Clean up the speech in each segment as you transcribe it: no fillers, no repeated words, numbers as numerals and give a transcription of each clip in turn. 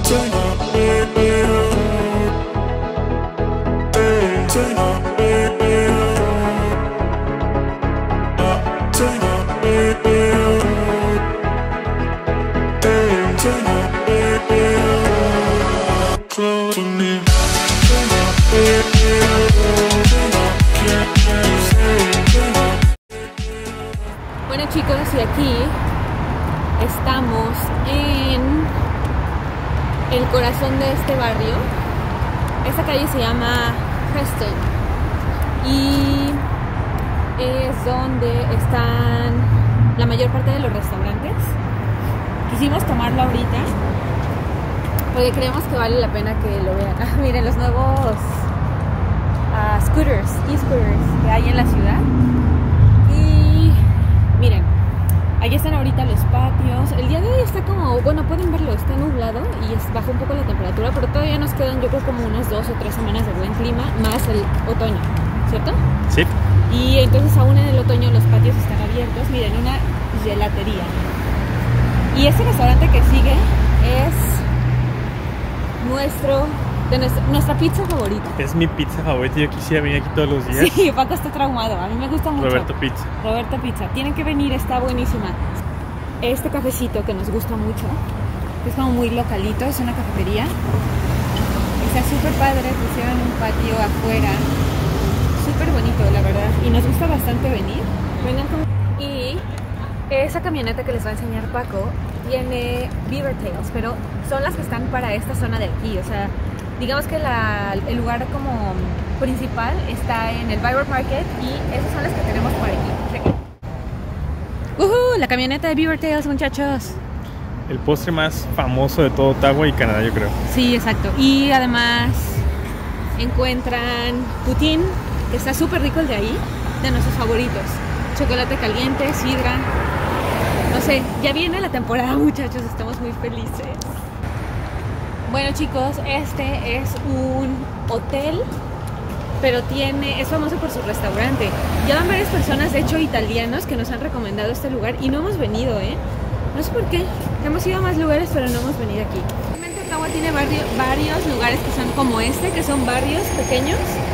Bueno chicos, y aquí estamos en el corazón de este barrio. Esta calle se llama Preston y es donde están la mayor parte de los restaurantes. Quisimos tomarlo ahorita porque creemos que vale la pena que lo vean. Miren los nuevos scooters, e-scooters que hay en la ciudad. Y miren, ahí están ahorita los patios. El día de hoy está como, bueno, pueden verlo, está nublado y bajó un poco la temperatura, pero todavía nos quedan yo creo como unas 2 o 3 semanas de buen clima, más el otoño, ¿cierto? Sí. Y entonces aún en el otoño los patios están abiertos. Miren, una gelatería. Y este restaurante que sigue es nuestra pizza favorita. Es mi pizza favorita, yo quisiera venir aquí todos los días. Sí, Paco está traumado, a mí me gusta mucho. Roberto Pizza. Roberto Pizza, tienen que venir, está buenísima. Este cafecito que nos gusta mucho, que es como muy localito, es una cafetería. Está súper padre, pusieron un patio afuera, súper bonito la verdad, y nos gusta bastante venir. Vengan con... Y esa camioneta que les va a enseñar Paco tiene Beaver Tails, pero son las que están para esta zona de aquí, o sea, digamos que el lugar como principal está en el Byward Market y esas son las que tenemos por aquí. La camioneta de Beaver Tails, muchachos. El postre más famoso de todo Ottawa y Canadá, yo creo. Sí, exacto. Y además encuentran poutine, que está súper rico el de ahí, de nuestros favoritos. Chocolate caliente, sidra. No sé, ya viene la temporada, muchachos, estamos muy felices. Bueno chicos, este es un hotel, pero es famoso por su restaurante. Ya van varias personas, de hecho italianos, que nos han recomendado este lugar y no hemos venido, no sé por qué. Hemos ido a más lugares, pero no hemos venido aquí. Realmente Ottawa tiene varios lugares que son como este, que son barrios pequeños,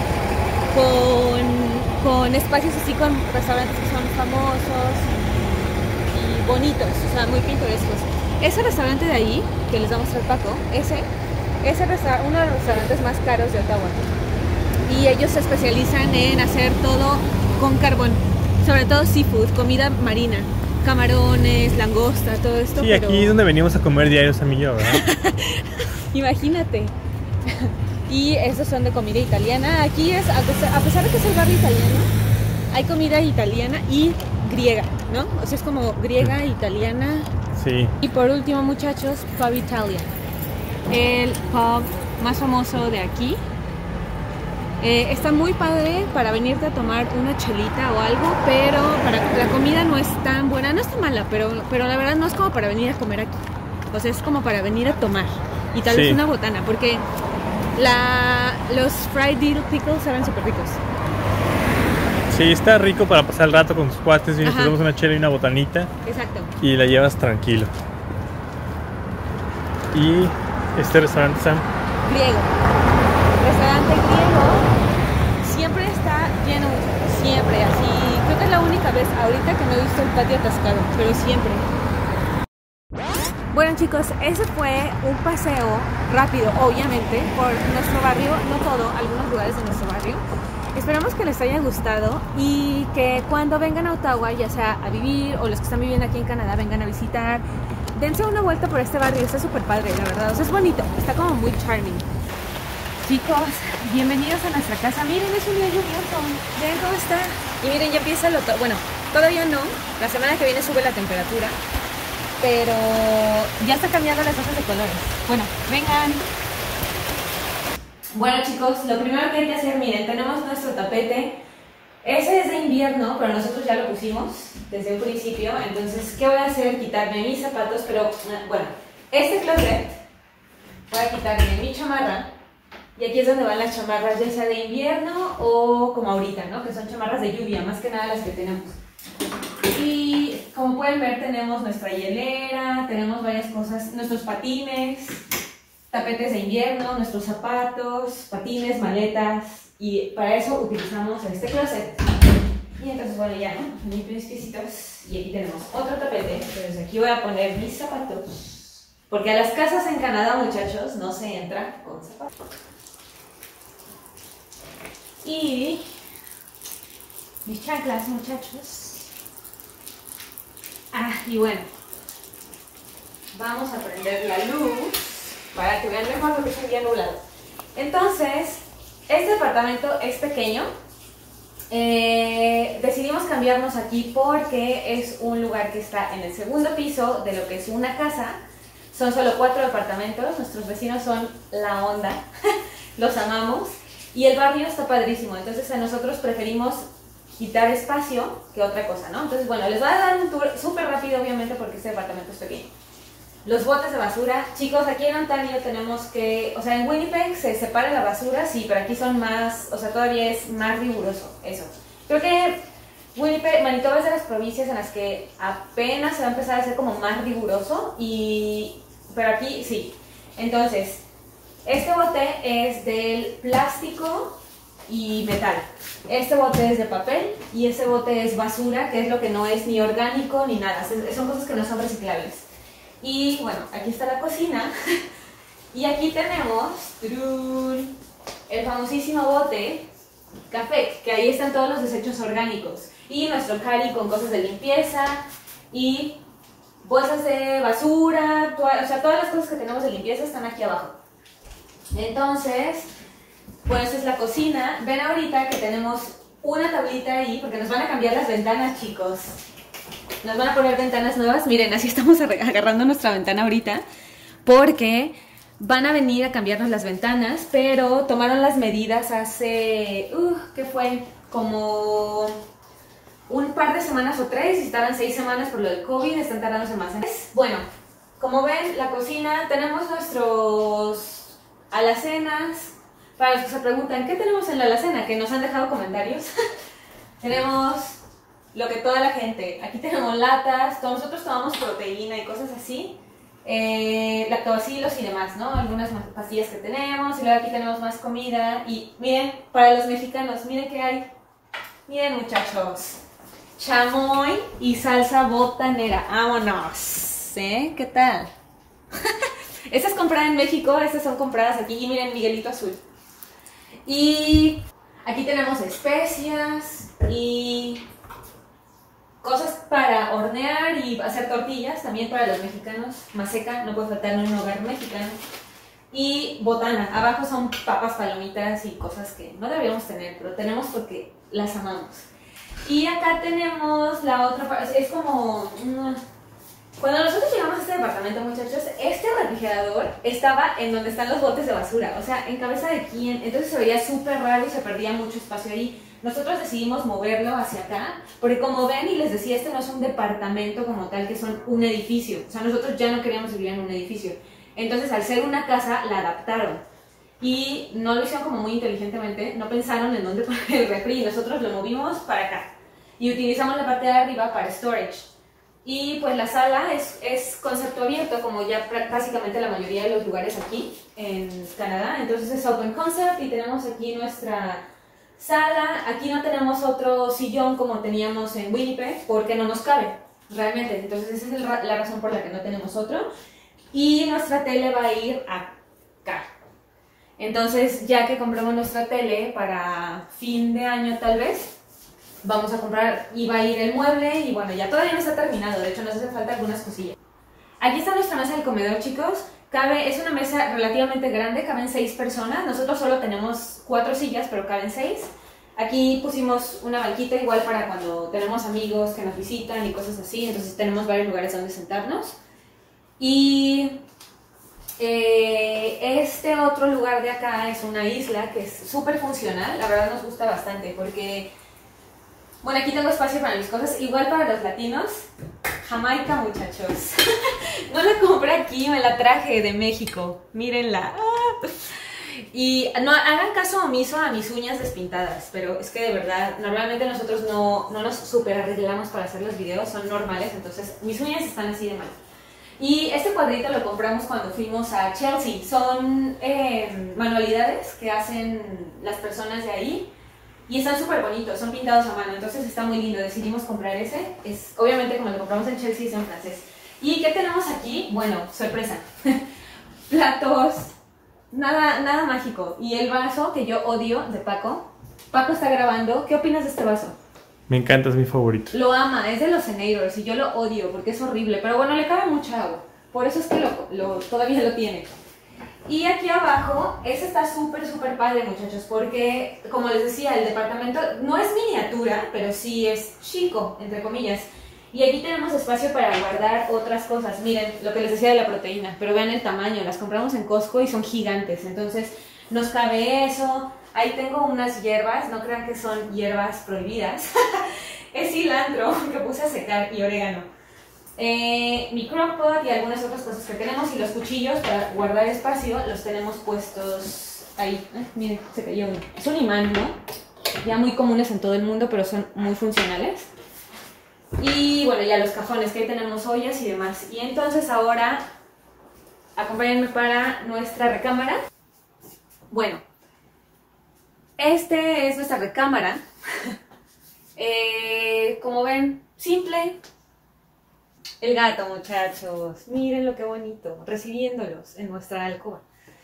con espacios así, con restaurantes que son famosos y bonitos, o sea, muy pintorescos. Ese restaurante de ahí, que les va a mostrar Paco, ese es uno de los restaurantes más caros de Ottawa. Y ellos se especializan en hacer todo con carbón, sobre todo seafood, comida marina, camarones, langosta, todo esto. Sí, pero... aquí es donde venimos a comer diarios Sam y yo, ¿verdad? Imagínate. Y estos son de comida italiana. Aquí es, a pesar de que es el barrio italiano, hay comida italiana y griega, ¿no? O sea, es como griega, italiana. Sí. Y por último, muchachos, Pub Italia, el pub más famoso de aquí. Está muy padre para venirte a tomar una chelita o algo, pero la comida no es tan buena, no está mala, pero la verdad no es como para venir a comer aquí. O sea, es como para venir a tomar y tal vez una botana, porque los fried dill pickles saben súper ricos. Sí, está rico para pasar el rato con tus cuates y nos tomamos una chela y una botanita. Exacto. Y la llevas tranquilo. Y este restaurante, Sam. Griego. Restaurante griego. Siempre está lleno, siempre, así. Creo que es la única vez ahorita que no he visto el patio atascado, pero siempre. Bueno chicos, ese fue un paseo rápido, obviamente, por nuestro barrio, no todo, algunos lugares de nuestro barrio. Esperamos que les haya gustado y que cuando vengan a Ottawa, ya sea a vivir o los que están viviendo aquí en Canadá, vengan a visitar, dense una vuelta por este barrio, está súper padre, la verdad, o sea, es bonito, está como muy charming. Chicos, bienvenidos a nuestra casa. Miren, es un día lluvioso, vean cómo está. Y miren, ya empieza el otoño, bueno, todavía no, la semana que viene sube la temperatura, pero ya está cambiando las hojas de colores. Bueno, vengan. Bueno chicos, lo primero que hay que hacer, miren, tenemos nuestro tapete. Ese es de invierno, pero nosotros ya lo pusimos desde un principio. Entonces, ¿qué voy a hacer? Quitarme mis zapatos, pero bueno, este closet, voy a quitarme mi chamarra. Y aquí es donde van las chamarras, ya sea de invierno o como ahorita, ¿no? Que son chamarras de lluvia, más que nada las que tenemos. Y como pueden ver, tenemos nuestra hielera, tenemos varias cosas, nuestros patines. tapetes de invierno, nuestros zapatos, patines, maletas, y para eso utilizamos este closet. Y entonces, bueno, ya, ¿no? Mis piecitos. Y aquí tenemos otro tapete. Entonces aquí voy a poner mis zapatos. Porque a las casas en Canadá, muchachos, no se entra con zapatos. Y mis chanclas, muchachos. Y bueno, vamos a prender la luz para que vean mejor porque está bien nublado. Entonces, este departamento es pequeño. Decidimos cambiarnos aquí porque es un lugar que está en el segundo piso de lo que es una casa. Son solo 4 departamentos, nuestros vecinos son la onda, los amamos y el barrio está padrísimo, entonces nosotros preferimos quitar espacio que otra cosa, ¿no? Entonces, bueno, les voy a dar un tour súper rápido, obviamente, porque este departamento es pequeño. Los botes de basura, chicos, aquí en Ontario tenemos que, o sea, en Winnipeg se separa la basura, sí, pero aquí son más, o sea, todavía es más riguroso eso. Creo que Winnipeg, Manitoba es de las provincias en las que apenas se va a empezar a hacer como más riguroso, pero aquí sí. Entonces, este bote es del plástico y metal. Este bote es de papel y este bote es basura, que es lo que no es ni orgánico ni nada, son cosas que no son reciclables. Y bueno, aquí está la cocina y aquí tenemos el famosísimo bote café, que ahí están todos los desechos orgánicos y nuestro carry con cosas de limpieza y bolsas de basura, o sea, todas las cosas que tenemos de limpieza están aquí abajo. Entonces, bueno, esta es la cocina. Ven ahorita que tenemos una tablita ahí porque nos van a cambiar las ventanas, chicos. Nos van a poner ventanas nuevas. Miren, así estamos agarrando nuestra ventana ahorita porque van a venir a cambiarnos las ventanas, pero tomaron las medidas hace, ¿qué fue? Como un par de semanas o 3, y estaban 6 semanas por lo del COVID, están tardándose más. Bueno, como ven, la cocina, tenemos nuestros alacenas. Para los que se preguntan, ¿qué tenemos en la alacena? Que nos han dejado comentarios. Tenemos lo que toda la gente, aquí tenemos latas, nosotros tomamos proteína y cosas así, lactobacilos y demás, ¿no? Algunas pastillas que tenemos, y luego aquí tenemos más comida, y miren, para los mexicanos, miren qué hay, miren muchachos, chamoy y salsa botanera, vámonos, ¿eh? ¿Qué tal? Esta es comprada en México, estas son compradas aquí, y miren, Miguelito azul. Y aquí tenemos especias y cosas para hornear y hacer tortillas, también para los mexicanos. Maseca, no puede faltar en un hogar mexicano. Y botana, abajo son papas, palomitas y cosas que no deberíamos tener, pero tenemos porque las amamos. Y acá tenemos la otra parte, es como... Cuando nosotros llegamos a este departamento, muchachos, este refrigerador estaba en donde están los botes de basura, o sea, en cabeza de quién, entonces se veía súper raro y se perdía mucho espacio ahí. Nosotros decidimos moverlo hacia acá, porque como ven y les decía, este no es un departamento como tal, que son un edificio, o sea, nosotros ya no queríamos vivir en un edificio. Entonces, al ser una casa, la adaptaron. Y no lo hicieron como muy inteligentemente, no pensaron en dónde poner el refri, y nosotros lo movimos para acá. Y utilizamos la parte de arriba para storage. Y pues la sala es concepto abierto, como ya básicamente la mayoría de los lugares aquí en Canadá. Entonces es open concept y tenemos aquí nuestra sala. Aquí no tenemos otro sillón como teníamos en Winnipeg porque no nos cabe realmente. Entonces esa es la razón por la que no tenemos otro. Y nuestra tele va a ir acá. Entonces ya que compramos nuestra tele para fin de año tal vez, vamos a comprar y va a ir el mueble y bueno, ya todavía no está terminado, de hecho nos hace falta algunas cosillas. Aquí está nuestra mesa del comedor, chicos. Es una mesa relativamente grande, caben 6 personas. Nosotros solo tenemos 4 sillas, pero caben 6. Aquí pusimos una banquita igual para cuando tenemos amigos que nos visitan y cosas así, entonces tenemos varios lugares donde sentarnos. Y este otro lugar de acá es una isla que es súper funcional, la verdad nos gusta bastante porque... Bueno, aquí tengo espacio para mis cosas, igual para los latinos. Jamaica, muchachos. No la compré aquí, me la traje de México. Mírenla. Y no hagan caso omiso a mis uñas despintadas, pero es que de verdad, normalmente nosotros no nos super arreglamos para hacer los videos, son normales, entonces mis uñas están así de mal. Y este cuadrito lo compramos cuando fuimos a Chelsea. Son manualidades que hacen las personas de ahí y están súper bonitos, son pintados a mano, entonces está muy lindo. Decidimos comprar ese. Obviamente como lo compramos en Chelsea es en francés. ¿Y qué tenemos aquí? Bueno, sorpresa. Platos, nada mágico. Y el vaso que yo odio de Paco. Paco está grabando. ¿Qué opinas de este vaso? Me encanta, es mi favorito. Lo ama, es de los Senators y yo lo odio porque es horrible, pero bueno, le cabe mucha agua, por eso es que todavía lo tiene. Y aquí abajo, este está súper padre, muchachos, porque como les decía, el departamento no es miniatura, pero sí es chico, entre comillas. Y aquí tenemos espacio para guardar otras cosas. Miren, lo que les decía de la proteína, pero vean el tamaño, las compramos en Costco y son gigantes, entonces nos cabe eso. Ahí tengo unas hierbas, no crean que son hierbas prohibidas. Es cilantro que puse a secar y orégano. Mi crockpot y algunas otras cosas que tenemos y los cuchillos para guardar espacio los tenemos puestos ahí. Miren, se cayó uno. Es un imán, ¿no? Ya muy comunes en todo el mundo, pero son muy funcionales. Y bueno, ya los cajones, que ahí tenemos ollas y demás. Y entonces ahora, acompáñenme para nuestra recámara. Bueno. Este es nuestra recámara. Como ven, simple. El gato, muchachos. Miren lo que bonito. Recibiéndolos en nuestra alcoba.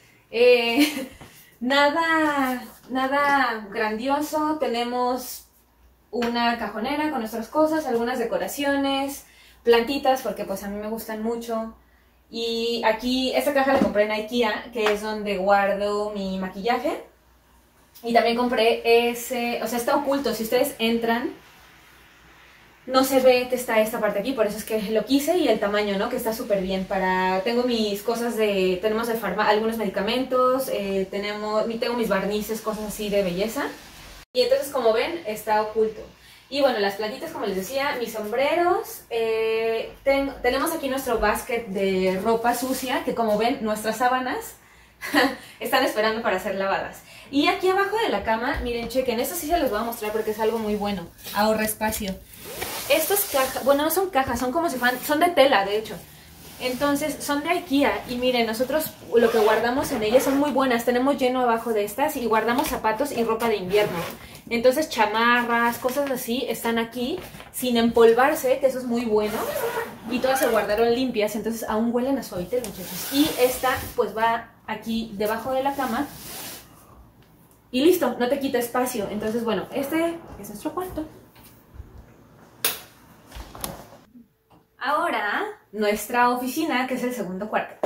Nada grandioso. Tenemos una cajonera con nuestras cosas, algunas decoraciones, plantitas, porque pues a mí me gustan mucho. Y aquí, esta caja la compré en IKEA, que es donde guardo mi maquillaje. Y también compré ese, o sea, está oculto, si ustedes entran, no se ve que está esta parte aquí, por eso es que lo quise, y el tamaño, ¿no? Que está súper bien para, tengo mis cosas tenemos de algunos medicamentos, tengo mis barnices, cosas así de belleza. Y entonces, como ven, está oculto. Y bueno, las plantitas, como les decía, mis sombreros, tenemos aquí nuestro basket de ropa sucia, que como ven, nuestras sábanas están esperando para ser lavadas. Y aquí abajo de la cama, miren, chequen, esto sí se los voy a mostrar porque es algo muy bueno, ahorra espacio. Estas cajas, bueno, no son cajas, son como si fueran, son de tela, de hecho. Entonces, son de IKEA y miren, nosotros lo que guardamos en ellas son muy buenas. Tenemos lleno abajo de estas y guardamos zapatos y ropa de invierno. Entonces, chamarras, cosas así, están aquí sin empolvarse, que eso es muy bueno. Y todas se guardaron limpias, entonces aún huelen a suavitel, muchachos. Y esta, pues va aquí debajo de la cama. Y listo, no te quita espacio. Entonces, bueno, este es nuestro cuarto. Ahora, nuestra oficina, que es el segundo cuarto.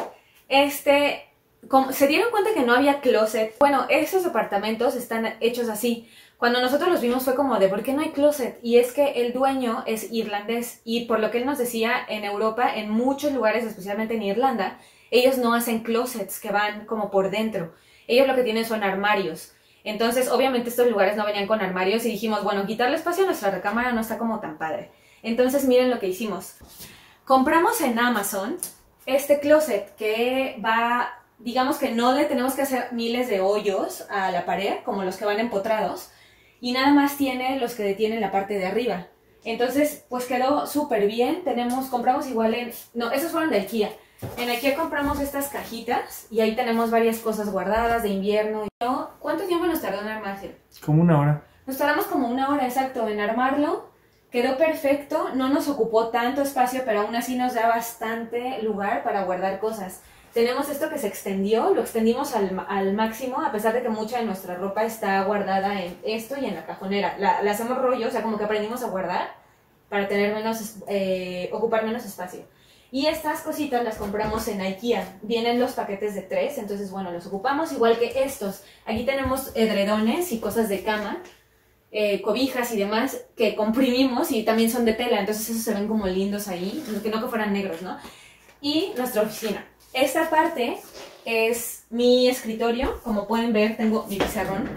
¿Se dieron cuenta que no había closet? Bueno, esos departamentos están hechos así. Cuando nosotros los vimos fue como de, ¿por qué no hay closet? Y es que el dueño es irlandés. Y por lo que él nos decía, en Europa, en muchos lugares, especialmente en Irlanda, ellos no hacen closets que van como por dentro. Ellos lo que tienen son armarios. Entonces, obviamente estos lugares no venían con armarios y dijimos, bueno, quitarle espacio a nuestra recámara no está como tan padre. Entonces, miren lo que hicimos. Compramos en Amazon este closet que va, digamos que no le tenemos que hacer miles de hoyos a la pared, como los que van empotrados, y nada más tiene los que detienen la parte de arriba. Entonces, pues quedó súper bien. Compramos igual no, esos fueron de IKEA. En IKEA compramos estas cajitas y ahí tenemos varias cosas guardadas de invierno. ¿Cuánto tiempo nos tardó en armarse? Como 1 hora. Nos tardamos como 1 hora, exacto, en armarlo. Quedó perfecto, no nos ocupó tanto espacio, pero aún así nos da bastante lugar para guardar cosas. Tenemos esto que se extendió, lo extendimos al máximo, a pesar de que mucha de nuestra ropa está guardada en esto y en la cajonera. La hacemos rollo, o sea, como que aprendimos a guardar para tener ocupar menos espacio. Y estas cositas las compramos en IKEA. Vienen los paquetes de 3, entonces bueno, los ocupamos igual que estos. Aquí tenemos edredones y cosas de cama, cobijas y demás que comprimimos y también son de tela, entonces esos se ven como lindos ahí, que no que fueran negros, ¿no? Y nuestra oficina. Esta parte es mi escritorio, como pueden ver tengo mi pizarrón.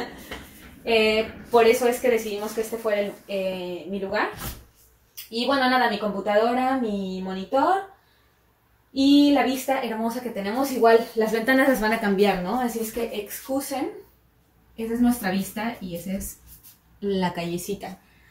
Por eso es que decidimos que este fuera mi lugar. Y bueno, nada, mi computadora, mi monitor y la vista hermosa que tenemos. Igual las ventanas las van a cambiar, ¿no? Así es que excusen. Esa es nuestra vista y esa es la callecita.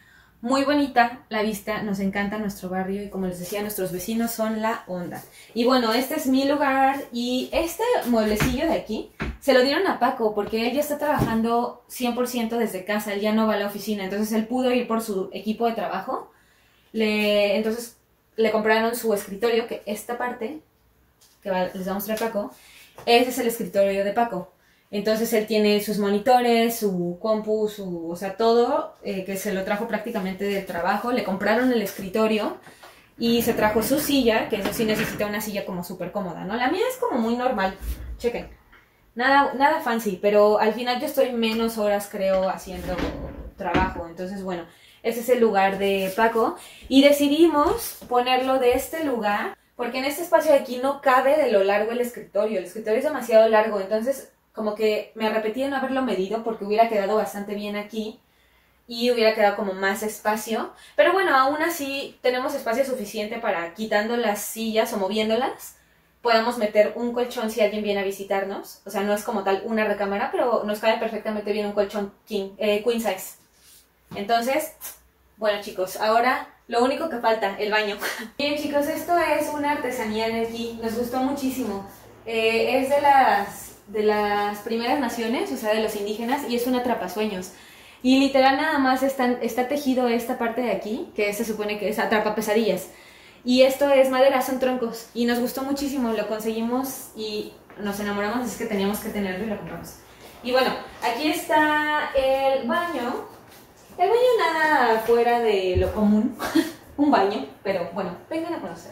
Muy bonita la vista, nos encanta nuestro barrio y como les decía, nuestros vecinos son la onda. Y bueno, este es mi lugar y este mueblecillo de aquí se lo dieron a Paco porque él ya está trabajando 100% desde casa, él ya no va a la oficina, entonces él pudo ir por su equipo de trabajo. Entonces le compraron su escritorio, que esta parte, que les va a mostrar Paco, ese es el escritorio de Paco. Entonces él tiene sus monitores, su compu, o sea, todo, que se lo trajo prácticamente del trabajo. Le compraron el escritorio y se trajo su silla, que eso sí necesita una silla como súper cómoda, ¿no? La mía es como muy normal, chequen. Nada fancy, pero al final yo estoy menos horas, creo, haciendo trabajo. Entonces, bueno, ese es el lugar de Paco. Y decidimos ponerlo de este lugar, porque en este espacio de aquí no cabe de lo largo el escritorio. El escritorio es demasiado largo, entonces como que me arrepentí de no haberlo medido porque hubiera quedado bastante bien aquí y hubiera quedado como más espacio. Pero bueno, aún así tenemos espacio suficiente para, quitando las sillas o moviéndolas, podamos meter un colchón si alguien viene a visitarnos. O sea, no es como tal una recámara, pero nos cabe perfectamente bien un colchón queen size. Entonces, bueno chicos, ahora lo único que falta, el baño. Bien chicos, esto es una artesanía de aquí, nos gustó muchísimo. Es de las primeras naciones, o sea, de los indígenas, y es un atrapasueños. Y literal nada más está tejido esta parte de aquí, que se supone que es atrapapesadillas. Y esto es madera, son troncos. Y nos gustó muchísimo, lo conseguimos y nos enamoramos, es que teníamos que tenerlo y lo compramos. Y bueno, aquí está el baño. El baño nada fuera de lo común, un baño, pero bueno, vengan a conocer.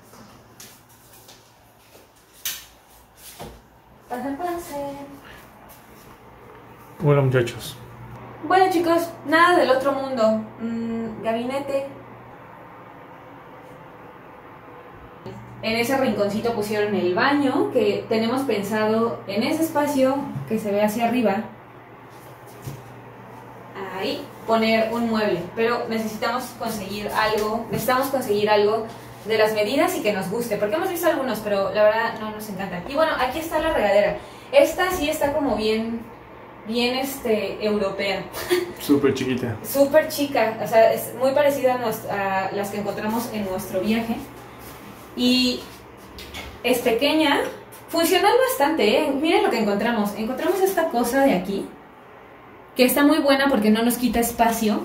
Pasen. Bueno muchachos. Bueno chicos, nada del otro mundo. Gabinete. En ese rinconcito pusieron el baño, que tenemos pensado en ese espacio que se ve hacia arriba. Ahí, poner un mueble. Pero necesitamos conseguir algo de las medidas y que nos guste, porque hemos visto algunos, pero la verdad no nos encantan. Y bueno, aquí está la regadera. Esta sí está como bien europea. Súper chiquita. Súper chica, o sea, es muy parecida a las que encontramos en nuestro viaje. Y es pequeña, funcional bastante, ¿eh? Miren lo que encontramos. Encontramos esta cosa de aquí, que está muy buena porque no nos quita espacio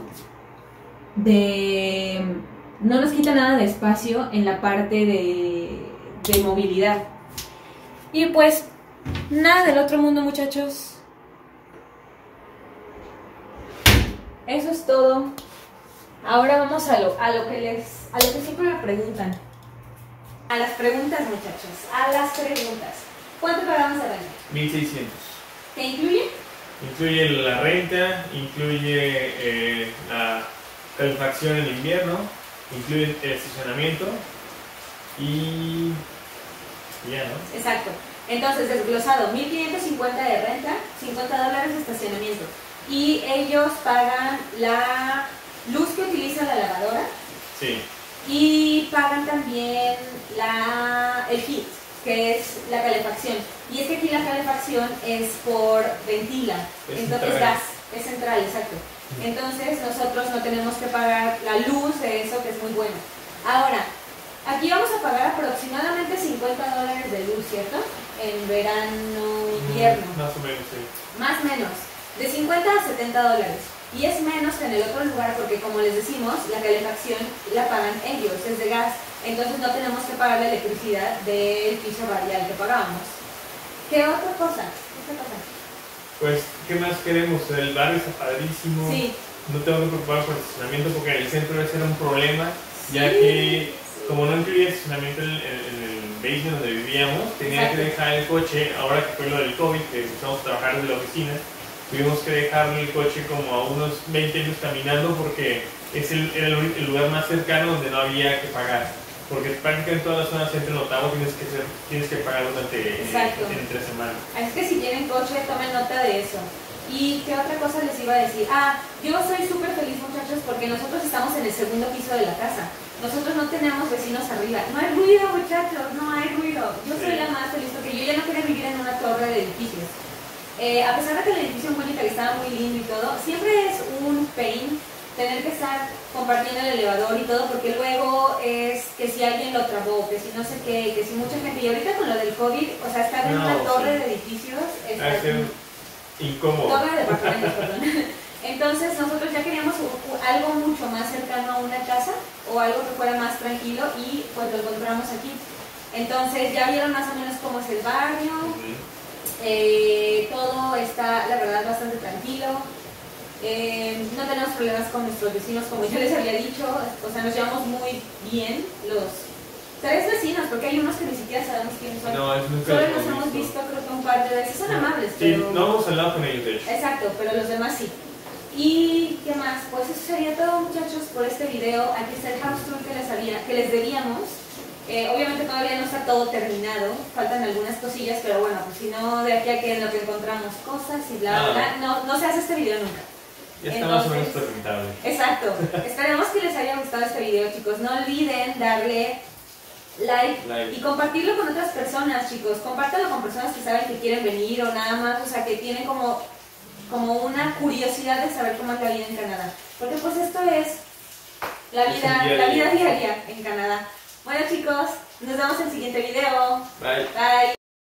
no nos quita nada de espacio en la parte de movilidad. Y pues nada del otro mundo muchachos. Eso es todo. Ahora vamos a lo que siempre me preguntan. A las preguntas muchachos, a las preguntas. ¿Cuánto pagamos al año? 1.600. ¿Qué incluye? Incluye la renta, incluye la calefacción en invierno, incluye el estacionamiento y ya, ¿no? Exacto. Entonces, desglosado, 1.550 de renta, $50 de estacionamiento. Y ellos pagan la luz que utiliza la lavadora. Sí. Y pagan también el heat, que es la calefacción. Y es que aquí la calefacción es por ventila, entonces gas, es central, exacto. Entonces nosotros no tenemos que pagar la luz de eso, que es muy bueno. Ahora, aquí vamos a pagar aproximadamente $50 de luz, ¿cierto? En verano, invierno. Más o menos, sí. Más o menos, de $50 a $70. Y es menos que en el otro lugar porque, como les decimos, la calefacción la pagan ellos, es de gas. Entonces no tenemos que pagar la electricidad del piso radial que pagábamos. ¿Qué otra cosa? Pues, ¿qué más queremos? El barrio está padrísimo. Sí. No tengo que preocupar por el estacionamiento porque en el centro ese era un problema, ya que como no incluía estacionamiento en el basement donde vivíamos, tenía que dejar el coche, ahora que fue lo del COVID, que empezamos a trabajar desde la oficina, tuvimos que dejar el coche como a unos 20 minutos caminando porque era el lugar más cercano donde no había que pagar. Porque prácticamente en toda la zona centro en Ottawa tienes que pagar durante entre semanas. Es que si tienen coche, tomen nota de eso. ¿Y qué otra cosa les iba a decir? Yo soy súper feliz muchachos porque nosotros estamos en el segundo piso de la casa. Nosotros no tenemos vecinos arriba. No hay ruido muchachos, no hay ruido. Yo soy la más feliz porque yo ya no quería vivir en una torre de edificios. A pesar de que el edificio en Winnipeg estaba muy lindo y todo, siempre es un pain tener que estar compartiendo el elevador y todo, porque luego es que si alguien lo trabó, que si no sé qué, que si mucha gente, y ahorita con lo del COVID, o sea, estar en una torre de edificios, incómodo. Torre de departamentos, perdón. Entonces nosotros ya queríamos algo mucho más cercano a una casa, o algo que fuera más tranquilo, y pues lo encontramos aquí. Entonces ya vieron más o menos cómo es el barrio, todo está, la verdad, bastante tranquilo. No tenemos problemas con nuestros vecinos, como ya les había dicho, o sea, nos llevamos muy bien los 3 vecinos, porque hay unos que ni siquiera sabemos quiénes son. No, solo los hemos visto creo que un par de veces, son amables, sí, pero... no hemos hablado con ellos, de hecho. Exacto, pero los demás sí. ¿Y qué más? Pues eso sería todo, muchachos, por este video. Aquí está el house tour que les debíamos. Obviamente todavía no está todo terminado, faltan algunas cosillas, pero bueno, pues si no, de aquí a que en lo que encontramos cosas y bla, bla, bla, no se hace este video nunca. Ya está más o menos presentable. Exacto. Esperemos que les haya gustado este video, chicos. No olviden darle like y compartirlo con otras personas, chicos. Compártelo con personas que saben que quieren venir o nada más, o sea, que tienen como una curiosidad de saber cómo es la vida en Canadá. Porque pues esto es la vida diaria en Canadá. Bueno, chicos, nos vemos en el siguiente video. Bye. Bye.